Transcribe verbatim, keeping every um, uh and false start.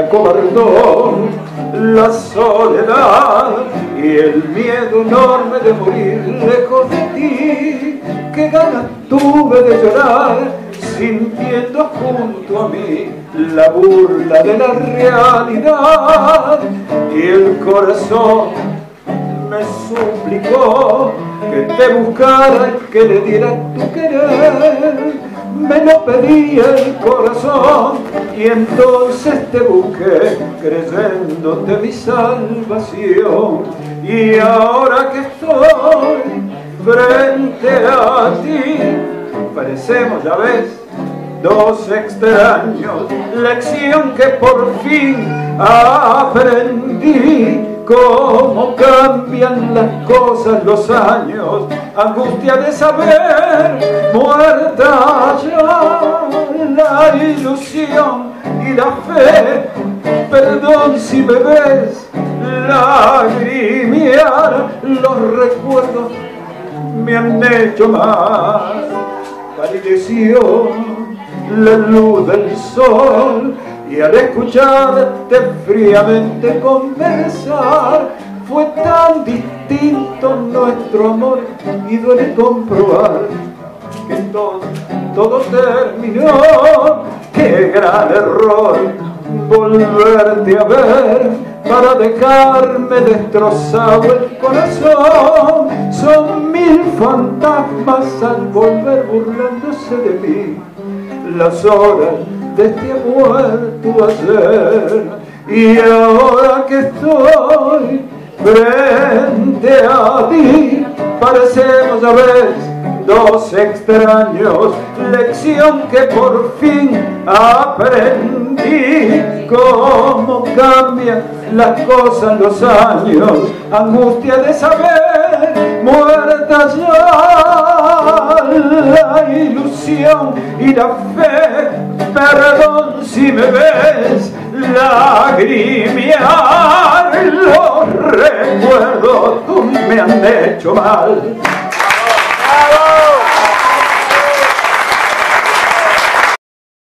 acobardó la soledad y el miedo enorme de morir lejos de ti. Qué ganas tuve de llorar sintiendo junto a mí la burla de la realidad, y el corazón me suplicó que te buscara y que le diera tu querer. Me lo pedía el corazón y entonces te busqué creyéndote mi salvación. Y ahora que estoy frente a ti, parecemos, ya ves, dos extraños, lección que por fin aprendí. Cómo cambian las cosas, los años, angustia de saber, muerta ya la ilusión y la fe. Perdón si me ves lagrimear, los recuerdos me han hecho mal. Palideció la luz del sol y al escucharte fríamente conversar, fue tan distinto nuestro amor y duele comprobar que entonces todo terminó. Qué gran error volverte a ver para dejarme destrozado el corazón. Son mil fantasmas al volver burlándose de mí, las horas de este muerto ayer. Y ahora que estoy frente a ti, parecemos a veces dos extraños, lección que por fin aprendí. Cómo cambian las cosas, los años, angustia de saber, muerta ya la ilusión y la fe. Perdón si me ves lagrimear, los recuerdos me han hecho mal.